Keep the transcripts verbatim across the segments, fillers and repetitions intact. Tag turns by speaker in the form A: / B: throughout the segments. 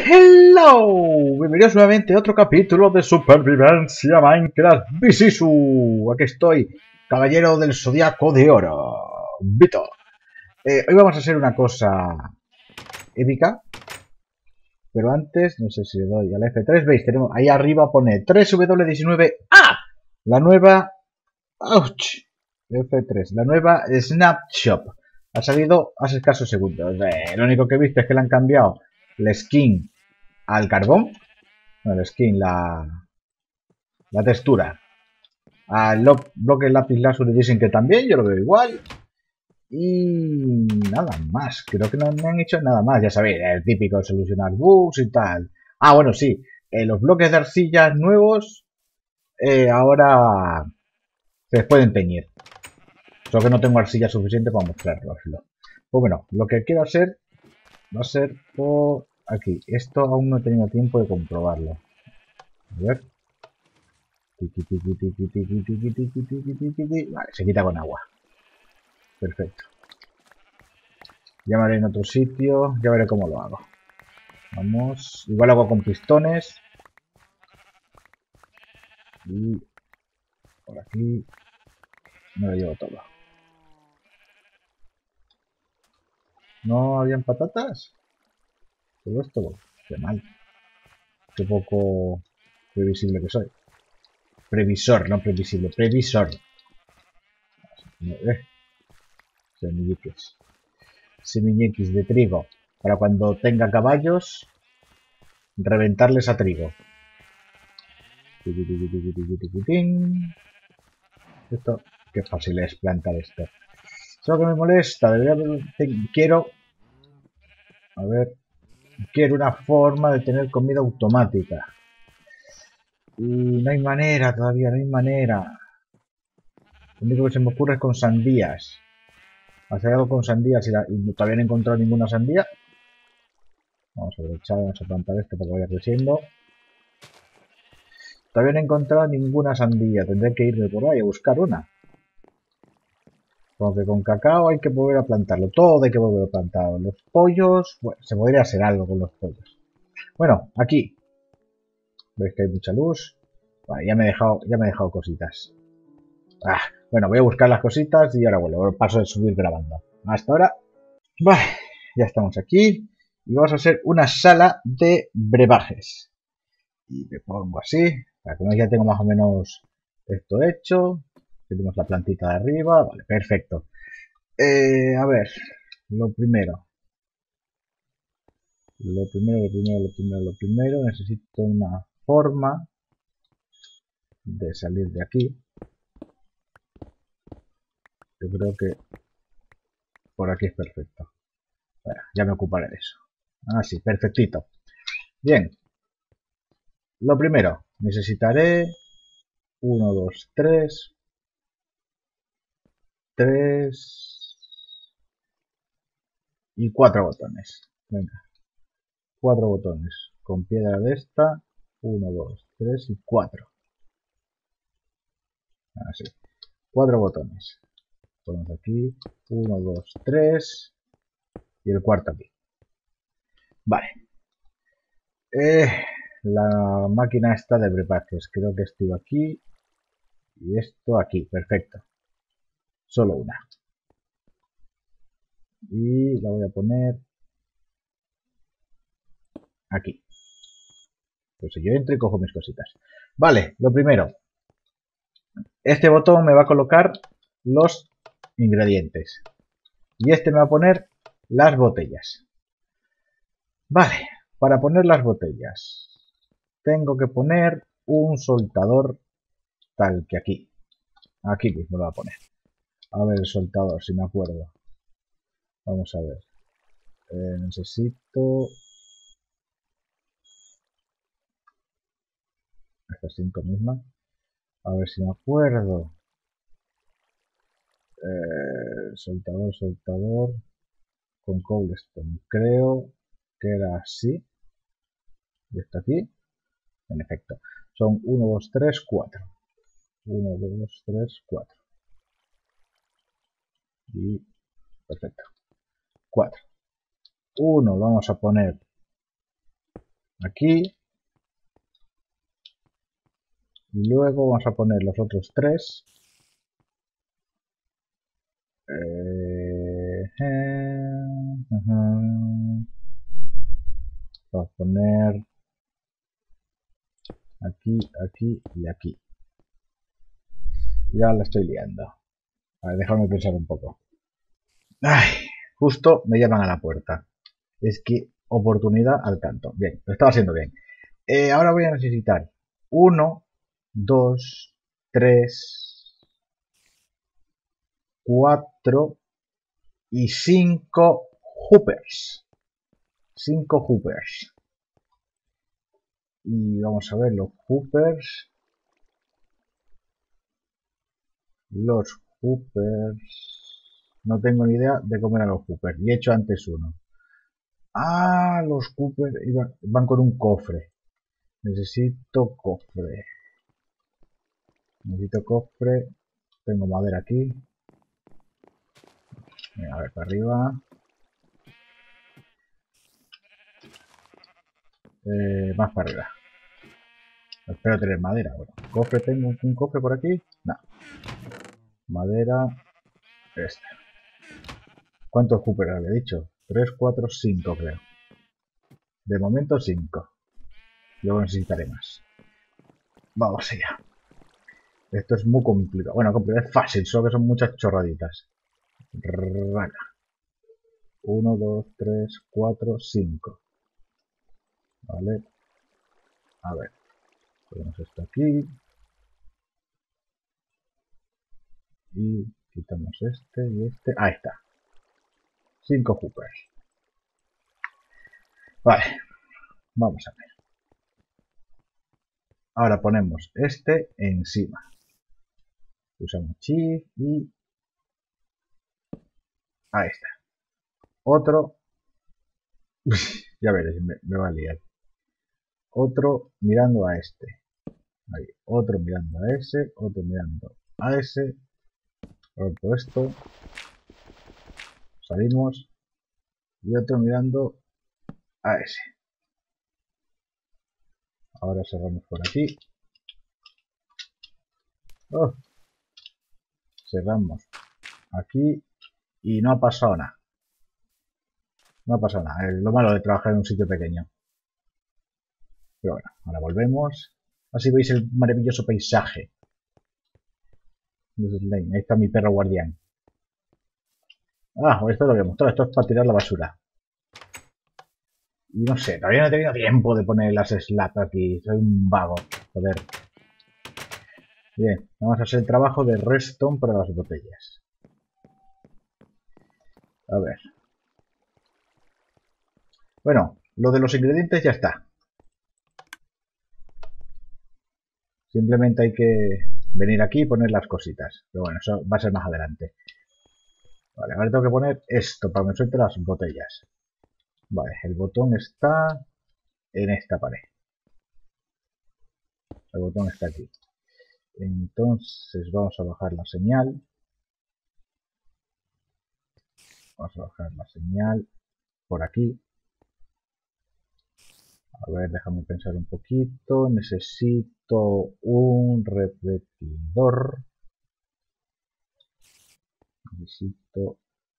A: Hello, bienvenidos nuevamente a otro capítulo de Supervivencia Minecraft Bisisu. Aquí estoy, caballero del Zodiaco de Oro, Vito. Eh, hoy vamos a hacer una cosa épica, pero antes, no sé si le doy al F tres, veis, tenemos ahí arriba pone tres W diecinueve A, la nueva, ouch, F tres, la nueva Snapshot. Ha salido hace escasos segundos. Eh, lo único que he visto es que le han cambiado la skin al carbón, bueno, la skin, la, la textura. Al bloque lápiz lazuli dicen que también, yo lo veo igual. Y nada más, creo que no me han hecho nada más, ya sabéis, el típico solucionar bugs y tal. Ah, bueno, sí, eh, los bloques de arcilla nuevos eh, ahora se les pueden teñir. Solo que no tengo arcilla suficiente para mostrarlo. Pues bueno, lo que quiero hacer va a ser por aquí. Esto aún no he tenido tiempo de comprobarlo. A ver. Vale, se quita con agua. Perfecto. Ya me haré en otro sitio. Ya veré cómo lo hago. Vamos. Igual hago con pistones. Y por aquí me lo llevo todo. ¿No habían patatas? Todo esto. Qué mal. Qué poco previsible que soy. Previsor, no previsible. Previsor. Eh. Semilliques. Semilliques de trigo. Para cuando tenga caballos, reventarles a trigo. Esto, qué fácil es plantar esto. Solo que me molesta, debería, quiero, a ver, quiero una forma de tener comida automática. Y no hay manera todavía, no hay manera. Lo único que se me ocurre es con sandías. Hacer algo con sandías y, la, y todavía no he encontrado ninguna sandía. Vamos a aprovechar, vamos a plantar esto para que vaya creciendo. Todavía no he encontrado ninguna sandía, tendré que irme por ahí a buscar una. Porque con cacao hay que volver a plantarlo, todo hay que volver a plantarlo. Los pollos, bueno, se podría hacer algo con los pollos. Bueno, aquí. Veis que hay mucha luz. Vale, ya me he dejado, ya me he dejado cositas. Ah, bueno, voy a buscar las cositas y ahora vuelvo. Paso de subir grabando. Hasta ahora. Vale, ya estamos aquí. Y vamos a hacer una sala de brebajes. Y me pongo así. Para que ya tengo más o menos esto hecho. Tenemos la plantita de arriba. Vale, perfecto. Eh, a ver, lo primero. Lo primero, lo primero, lo primero, lo primero. Necesito una forma de salir de aquí. Yo creo que por aquí es perfecto. Bueno, ya me ocuparé de eso. Ah, sí, perfectito. Bien. Lo primero, necesitaré uno, dos, tres. tres y cuatro botones. Venga. Cuatro botones. Con piedra de esta. uno, dos, tres y cuatro. Así. Cuatro botones. Ponemos aquí. uno, dos, tres. Y el cuarto aquí. Vale. Eh, la máquina está de brebajes. Creo que esto aquí. Y esto aquí. Perfecto. Solo una. Y la voy a poner aquí. Pues yo entro y cojo mis cositas. Vale, lo primero. Este botón me va a colocar los ingredientes. Y este me va a poner las botellas. Vale, para poner las botellas tengo que poner un soltador tal que aquí. Aquí mismo lo voy a poner. A ver el soltador, si me acuerdo. Vamos a ver. Eh, necesito... Estas cinco mismas. A ver si me acuerdo. Eh, soltador, soltador. Con cobblestone. Creo que era así. Y esto aquí. En efecto. Son uno, dos, tres, cuatro. uno, dos, tres, cuatro. Y perfecto. cuatro. uno lo vamos a poner aquí. Y luego vamos a poner los otros tres. Eh, eh, uh-huh. Vamos a poner aquí, aquí y aquí. Ya la estoy liando. A ver, déjame pensar un poco. Ay, justo me llaman a la puerta. Es que oportunidad al canto. Bien, lo estaba haciendo bien. Eh, ahora voy a necesitar uno, dos, tres, cuatro y cinco hoopers. Cinco hoopers. Y vamos a ver los hoopers. Los hoopers. No tengo ni idea de cómo eran los hoopers. Y he hecho antes uno. Ah, los hoopers iban, van con un cofre. Necesito cofre. Necesito cofre. Tengo madera aquí. A ver, para arriba. Eh, más para arriba. Espero tener madera. Bueno, cofre, tengo un cofre por aquí. No. Madera. Este. ¿Cuántos hoopers había dicho? tres, cuatro, cinco creo. De momento cinco. Luego necesitaré más. Vamos allá. Esto es muy complicado. Bueno, complicado es fácil, solo que son muchas chorraditas. Raca. uno, dos, tres, cuatro, cinco. Vale. A ver. Ponemos esto aquí. Y quitamos este y este. Ahí está. cinco hoopers. Vale. Vamos a ver. Ahora ponemos este encima. Usamos Shift y ahí está. Otro. Ya veréis, me, me va a liar. Otro mirando a este. Ahí. Otro mirando a ese. Otro mirando a ese. Rompo esto. Salimos. Y otro mirando a ese. Ahora cerramos por aquí. Oh. Cerramos aquí. Y no ha pasado nada. No ha pasado nada. Es lo malo de trabajar en un sitio pequeño. Pero bueno, ahora volvemos. Así veis el maravilloso paisaje. Ahí está mi perro guardián. Ah, esto lo voy a mostrar. Esto es para tirar la basura. Y no sé, todavía no he tenido tiempo de poner las slats aquí. Soy un vago. Joder. Bien, vamos a hacer el trabajo de redstone para las botellas. A ver. Bueno, lo de los ingredientes ya está. Simplemente hay que venir aquí y poner las cositas. Pero bueno, eso va a ser más adelante. Vale, ahora tengo que poner esto para que me suelte las botellas. Vale, el botón está en esta pared. El botón está aquí. Entonces vamos a bajar la señal. Vamos a bajar la señal por aquí. A ver, déjame pensar un poquito. Necesito un repetidor. Necesito...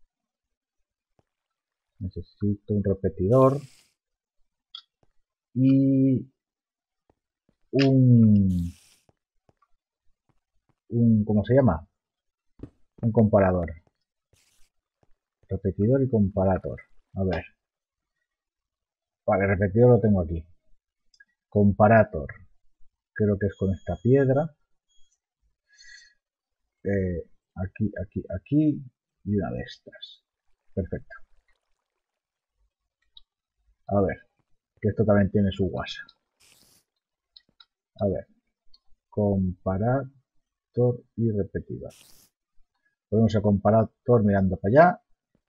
A: Necesito un repetidor. Y... Un... un ¿cómo se llama? Un comparador. Repetidor y comparador. A ver. Vale, repetidor lo tengo aquí. Comparator. Creo que es con esta piedra. Eh, aquí, aquí, aquí. Y una de estas. Perfecto. A ver. Que esto también tiene su WhatsApp. A ver. Comparator y repetidor. Ponemos el comparator mirando para allá.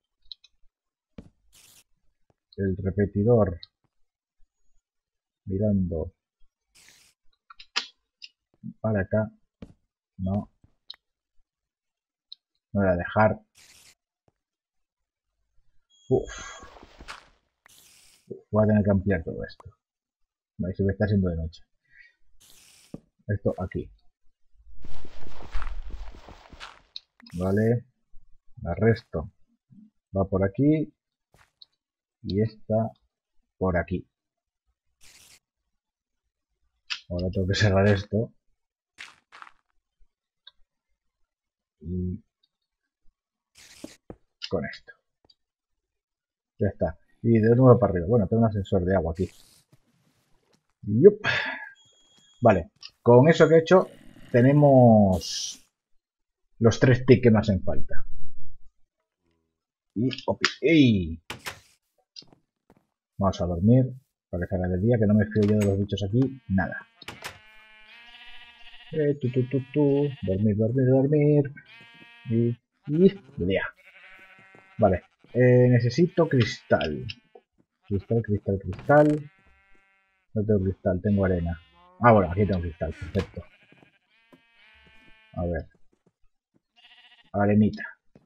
A: El repetidor mirando para acá. No. No voy a dejar. Uf. Voy a tener que ampliar todo esto. Vale, se me está haciendo de noche. Esto aquí. Vale. El resto va por aquí. Y esta por aquí. Ahora tengo que cerrar esto. Y con esto. Ya está. Y de nuevo para arriba. Bueno, tengo un ascensor de agua aquí. Yup. Vale. Con eso que he hecho, tenemos los tres tics que me hacen falta. Y... Opi, ¡ey! Vamos a dormir. Para que salga de día, que no me fío yo de los bichos aquí. Nada. Eh, tu, tu, tu, tu. Dormir, dormir, dormir. Y... Y... De día. Vale. Eh, necesito cristal. Cristal, cristal, cristal. No tengo cristal, tengo arena. Ah, bueno, aquí tengo cristal, perfecto. A ver. Arenita.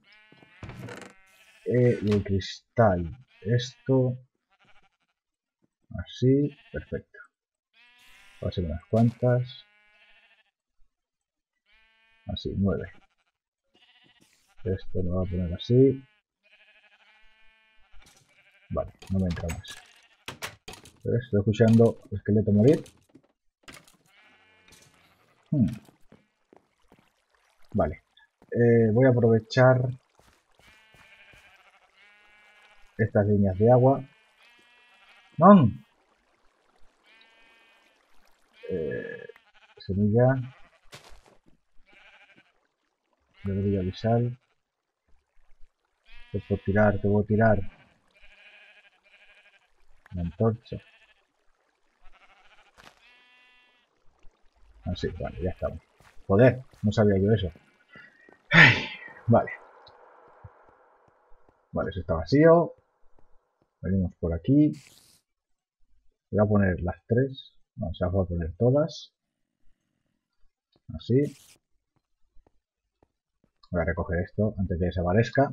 A: Eh, y el cristal. Esto. Así, perfecto. Voy a hacer unas cuantas. Así, nueve. Esto lo voy a poner así. Vale, no me entra más. Pero estoy escuchando el esqueleto morir. Hmm. Vale. Eh, voy a aprovechar estas líneas de agua. ¡No! Eh, semilla. Bebida de sal. Te puedo tirar, te voy a tirar. La antorcha. Así, vale, ya estamos. Joder, no sabía yo eso. Ay, vale. Vale, eso está vacío. Venimos por aquí. Voy a poner las tres. No, se las voy a poner todas. Así. Voy a recoger esto antes de que desaparezca.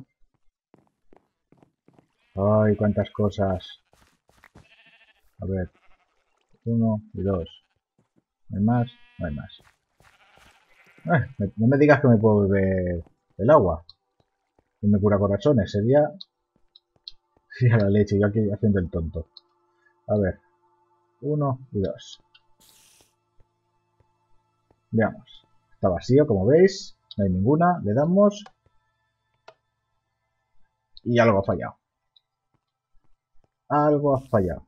A: Ay, cuántas cosas. A ver. Uno y dos. ¿No hay más? No hay más. Eh, no me digas que me puedo beber el agua. Y me cura corazones. Sería... Sí, a la leche. Yo aquí haciendo el tonto. A ver. Uno y dos. Veamos. Está vacío, como veis. No hay ninguna. Le damos. Y algo ha fallado. Algo ha fallado.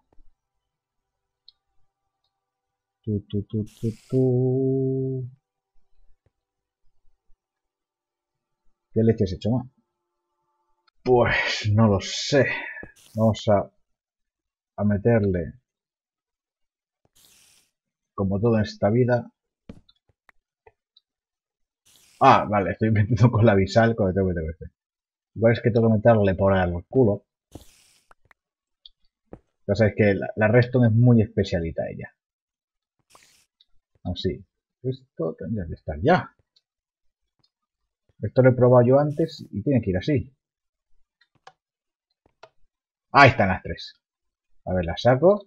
A: Tu, tu, tu, tu, tu. ¿Qué leche has hecho, más? Pues no lo sé. Vamos a, a meterle, como todo en esta vida. Ah, vale, estoy metiendo con la bisal con el T V T V C. Igual es que tengo que meterle por el culo. Ya sabéis que la, la Redstone es muy especialita ella. Así. Esto tendría que estar ya. Esto lo he probado yo antes y tiene que ir así. Ahí están las tres. A ver, las saco.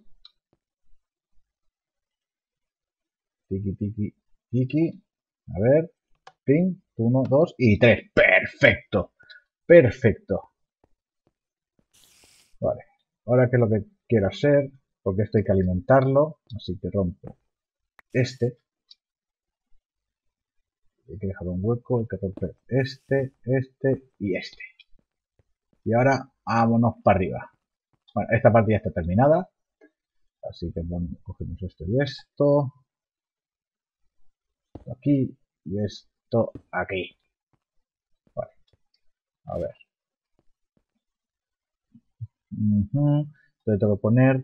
A: Tiki, tiki, tiki. A ver. Ping. Uno, dos y tres. ¡Perfecto! Perfecto. Vale. Ahora, ¿qué es lo que quiero hacer? Porque esto hay que alimentarlo. Así que rompo este. Hay que dejar un hueco. Hay que romper este, este y este. Y ahora, vámonos para arriba. Bueno, esta parte ya está terminada. Así que bueno, cogemos esto y esto. Aquí y esto aquí. Vale. A ver. Uh-huh. Entonces tengo que poner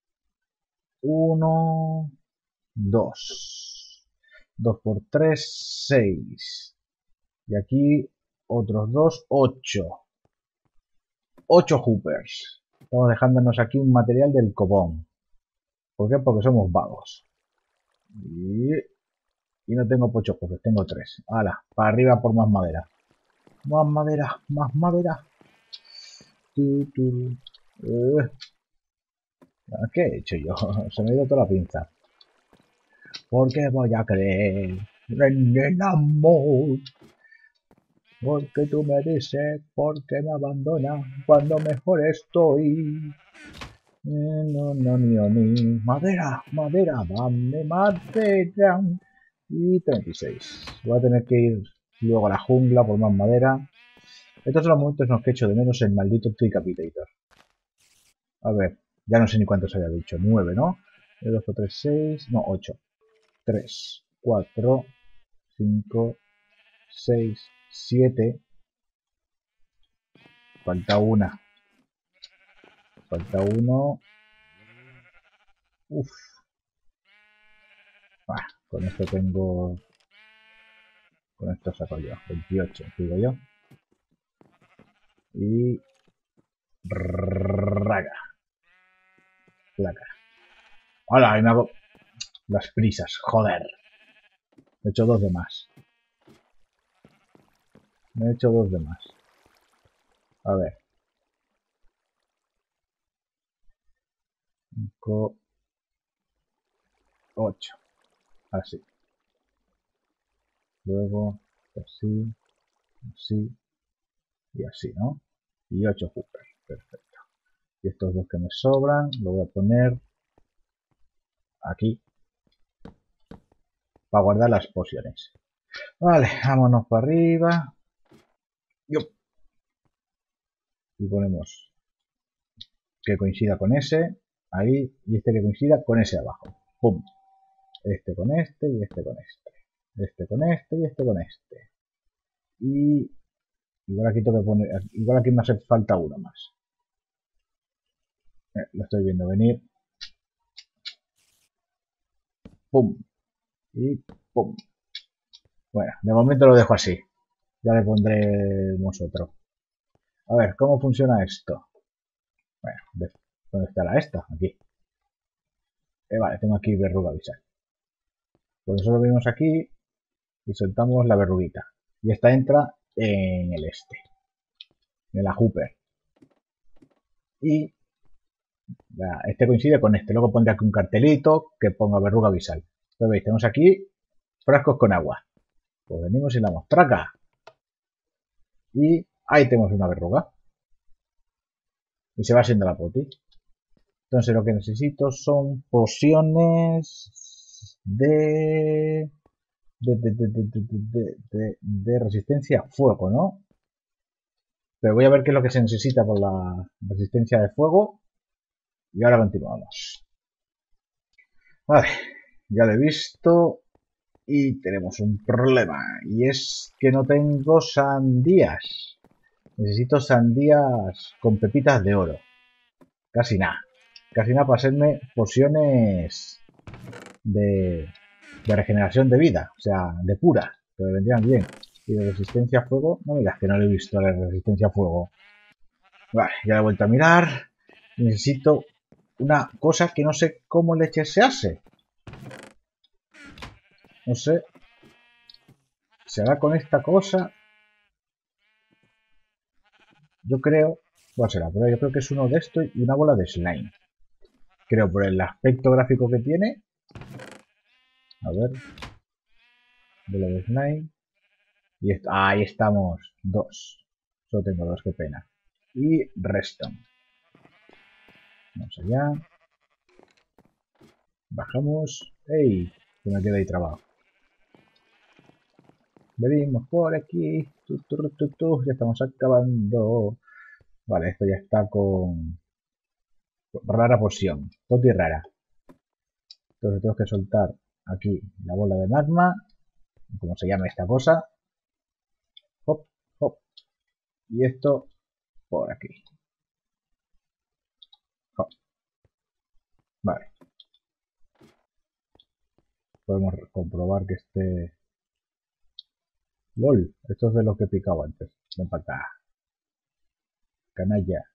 A: uno, dos. dos por tres, seis. Y aquí otros dos, ocho. ocho hoopers. Estamos dejándonos aquí un material del copón. ¿Por qué? Porque somos vagos. Y, y no tengo ocho hoopers, tengo tres. Hala, para arriba por más madera. Más madera, más madera. Tu, tu. Uh. ¿Qué he hecho yo? Se me ha ido toda la pinza. ¿Por qué voy a creer en el amor? Porque tú me dices por qué me abandonas cuando mejor estoy. Eh, No, no, ni, oh, ni. Madera, madera, dame madera. Y treinta y seis. Voy a tener que ir luego a la jungla por más madera. Estos son los momentos en los que echo de menos el maldito Tricapitator. A ver, ya no sé ni cuántos había dicho. nueve, ¿no? dos, cuatro, tres, seis. No, ocho. tres, cuatro, cinco, seis, siete. Falta una. Falta uno. Uf. Ah, con esto tengo... Con esto saco yo. veintiocho, digo yo. Y... Raga. Placa. Hola, ahí me hago... Las prisas, joder. Me he hecho dos de más. Me he hecho dos de más. A ver. cinco, ocho. Así. Luego, así, así y así, ¿no? Y ocho hookers. Perfecto. Y estos dos que me sobran, lo voy a poner aquí para guardar las pociones. Vale, vámonos para arriba. Yup. Y ponemos que coincida con ese. Ahí. Y este que coincida con ese abajo. ¡Pum! Este con este y este con este. Este con este y este con este. Y igual aquí tengo que poner. Igual aquí me hace falta uno más. Eh, lo estoy viendo venir. ¡Pum! Y ¡pum! Bueno, de momento lo dejo así. Ya le pondremos otro. A ver, ¿cómo funciona esto? Bueno, ¿dónde está la esta? Aquí. Eh, vale, tengo aquí verruga visual. Pues nosotros venimos aquí y soltamos la verruguita. Y esta entra en el este. En la Hooper. Y la, este coincide con este. Luego pondré aquí un cartelito que ponga verruga visual. Entonces veis, tenemos aquí frascos con agua. Pues venimos y la mostraca. Y ahí tenemos una verruga. Y se va haciendo la poti. Entonces lo que necesito son pociones de de, de, de, de, de, de resistencia a fuego, ¿no? Pero voy a ver qué es lo que se necesita por la resistencia de fuego. Y ahora continuamos. Vale, ya lo he visto. Y tenemos un problema. Y es que no tengo sandías. Necesito sandías con pepitas de oro. Casi nada. Casi nada para hacerme pociones de, de regeneración de vida. O sea, de pura. Que me vendrían bien. Y de resistencia a fuego. No me digas que no lo he visto la resistencia a fuego. Vale, ya la he vuelto a mirar. Necesito una cosa que no sé cómo leche se hace. No sé. ¿Se hará con esta cosa? Yo creo... ¿Cuál será? Pero yo creo que es uno de estos y una bola de slime. Creo por el aspecto gráfico que tiene. A ver. Bola de slime. Y esto... ah, ahí estamos. Dos. Solo tengo dos, qué pena. Y reston. Vamos allá. Bajamos. ¡Ey! Que me queda ahí trabado. Venimos por aquí. Tu, tu, tu, tu. Ya estamos acabando. Vale, esto ya está con rara porción. Poti rara. Entonces tengo que soltar aquí la bola de magma. Como se llama esta cosa. Hop, hop. Y esto por aquí. Hop. Vale. Podemos comprobar que este... LOL. Esto es de lo que he picado antes. Ven para acá. Canalla.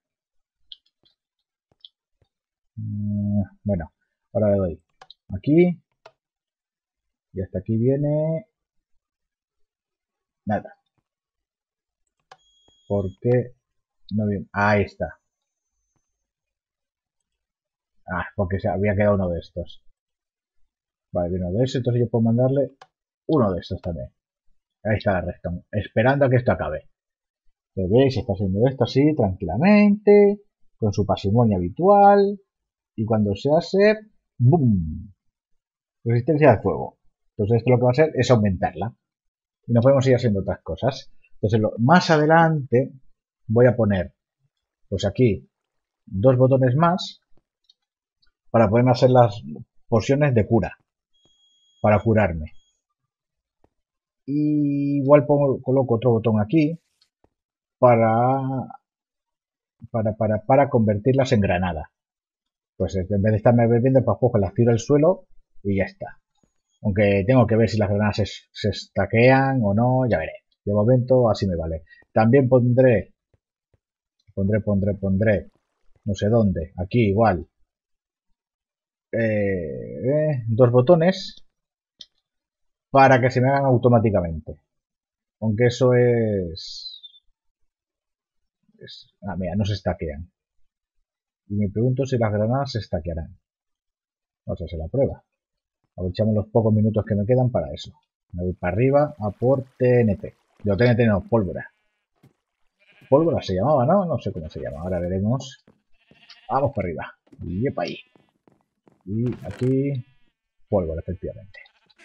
A: Mm, bueno. Ahora le doy aquí. Y hasta aquí viene... nada. ¿Por qué no viene? Ahí está. Ah, porque se había quedado uno de estos. Vale, viene uno de esos, entonces yo puedo mandarle uno de estos también. Ahí está la redstone, esperando a que esto acabe. Pero veis, está haciendo esto así, tranquilamente, con su pasimonia habitual. Y cuando se hace, ¡boom! Resistencia al fuego. Entonces esto lo que va a hacer es aumentarla. Y no podemos ir haciendo otras cosas. Entonces lo, más adelante voy a poner, pues aquí, dos botones más para poder hacer las pociones de cura. Para curarme. Y igual pongo, coloco otro botón aquí para, para, para, para convertirlas en granada. Pues en vez de estarme bebiendo, pues cojo, las tiro al suelo y ya está. Aunque tengo que ver si las granadas se, se estaquean o no, ya veré. De momento así me vale. También pondré, pondré, pondré, pondré, no sé dónde, aquí igual, eh, eh, dos botones para que se me hagan automáticamente. Aunque eso es... es ah, mira, no se estaquean. Y me pregunto si las granadas se estaquearán. Vamos a hacer la prueba. Aprovechamos los pocos minutos que me quedan para eso. Me voy para arriba a por T N T. Yo T N T no, pólvora. Pólvora se llamaba, ¿no? No sé cómo se llama. Ahora veremos. Vamos para arriba. Y para ahí. Y aquí, pólvora, efectivamente.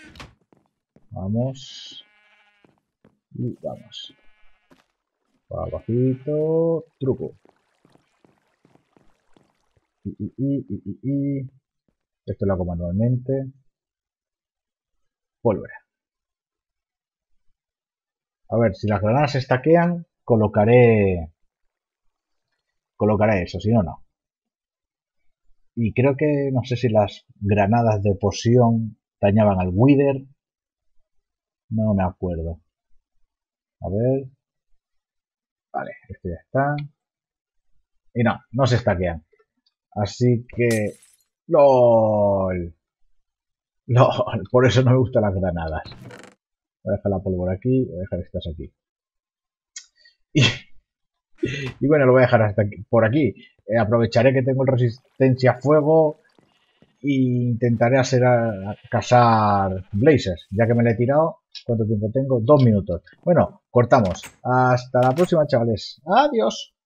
A: Vamos. Y vamos. Para abajito. Truco. Y, y, y, y, y. Esto lo hago manualmente. Pólvora. A ver, si las granadas se estaquean, colocaré... Colocaré eso, si no, no. Y creo que, no sé si las granadas de poción dañaban al Wither. No me acuerdo. A ver. Vale, este ya está. Y no, no se estaquean. Así que... ¡Lol! ¡Lol! Por eso no me gustan las granadas. Voy a dejar la pólvora aquí. Voy a dejar estas aquí. Y, y bueno, lo voy a dejar hasta aquí, por aquí. Eh, aprovecharé que tengo resistencia a fuego. E intentaré hacer a, a cazar blazers. Ya que me la he tirado. ¿Cuánto tiempo tengo? Dos minutos. Bueno, cortamos. Hasta la próxima, chavales. Adiós.